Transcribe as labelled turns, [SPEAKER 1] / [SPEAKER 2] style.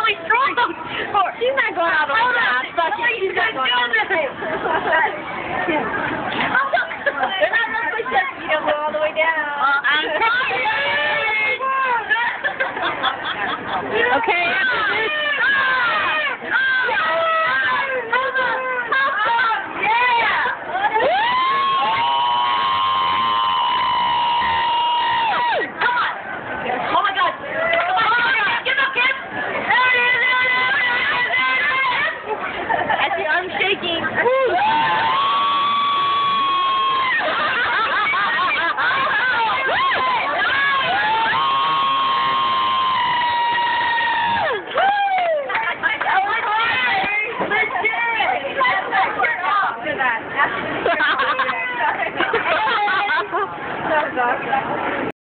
[SPEAKER 1] really strong.
[SPEAKER 2] She's not going all the way down. She's not going down. They're not going to push up. You don't go all the way down.
[SPEAKER 1] I'm trying.
[SPEAKER 2] Okay, after this.